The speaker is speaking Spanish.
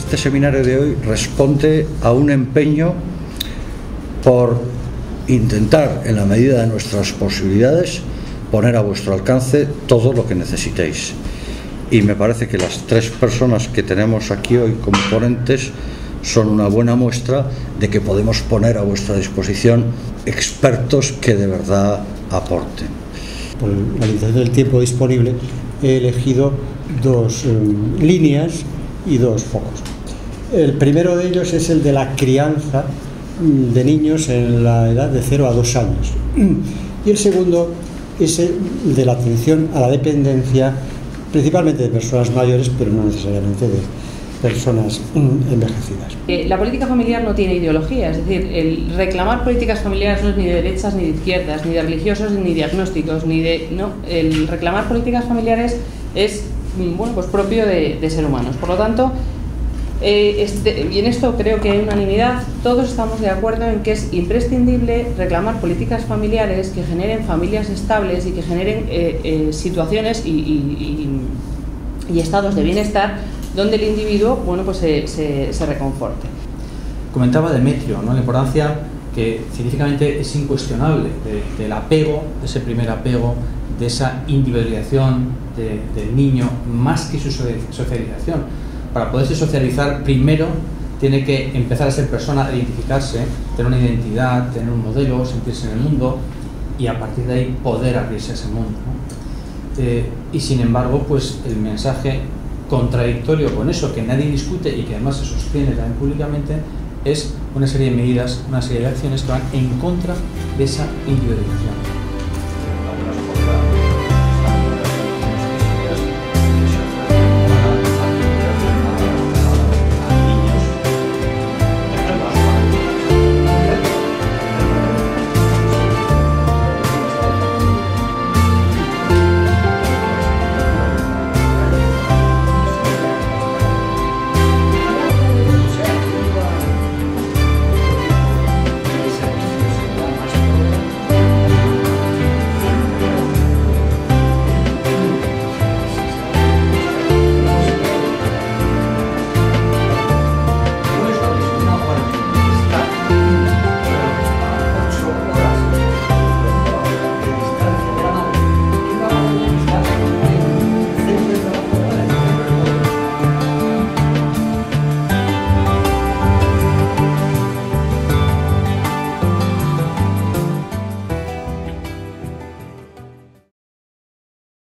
este seminario de hoy responde a un empeño por intentar, en la medida de nuestras posibilidades, poner a vuestro alcance todo lo que necesitéis. Y me parece que las tres personas que tenemos aquí hoy como ponentes son una buena muestra de que podemos poner a vuestra disposición expertos que de verdad aporten. Por la limitación del tiempo disponible he elegido dos líneas y dos focos. El primero de ellos es el de la crianza de niños en la edad de 0 a 2 años y el segundo es el de la atención a la dependencia, principalmente de personas mayores, pero no necesariamente de personas envejecidas. La política familiar no tiene ideología, es decir, el reclamar políticas familiares no es ni de derechas ni de izquierdas, ni de religiosos ni de agnósticos, el reclamar políticas familiares es pues propio de ser humanos. Por lo tanto, y en esto creo que hay unanimidad, todos estamos de acuerdo en que es imprescindible reclamar políticas familiares que generen familias estables y que generen situaciones y estados de bienestar donde el individuo se reconforte. Comentaba Demetrio, ¿no?, la importancia que científicamente es incuestionable del apego, de ese primer apego, de esa individualización del niño, más que su socialización. Para poderse socializar, primero tiene que empezar a ser persona, identificarse, tener una identidad, tener un modelo, sentirse en el mundo y a partir de ahí poder abrirse a ese mundo, ¿no? Y sin embargo, pues el mensaje contradictorio con eso, que nadie discute y que además se sostiene también públicamente, es una serie de medidas, una serie de acciones que van en contra de esa individualización.